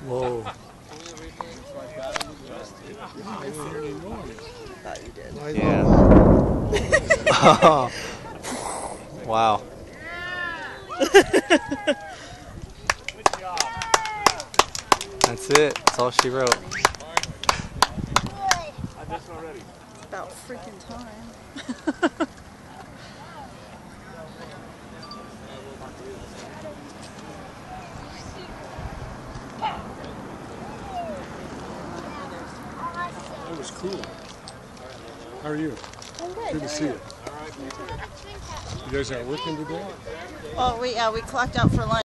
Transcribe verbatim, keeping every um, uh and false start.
Whoa. Thought you did. Yeah. Oh. Wow. That's it. That's all she wrote. It's about freaking time. That was cool. How are you? I'm good. Good to see you. You guys aren't working today? Well, we, uh, we clocked out for lunch.